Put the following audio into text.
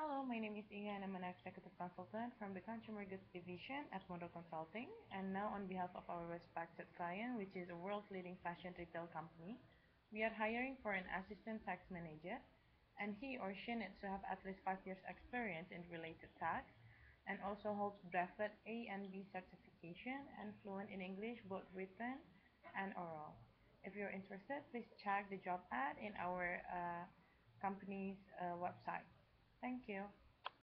Hello, my name is Inga and I'm an executive consultant from the Consumer Goods Division at Mondo Consulting. And now on behalf of our respected client, which is a world-leading fashion retail company, we are hiring for an assistant tax manager, and he or she needs to have at least 5 years experience in related tax and also holds drafted A and B certification and fluent in English, both written and oral. If you're interested, please check the job ad in our company's website. Thank you.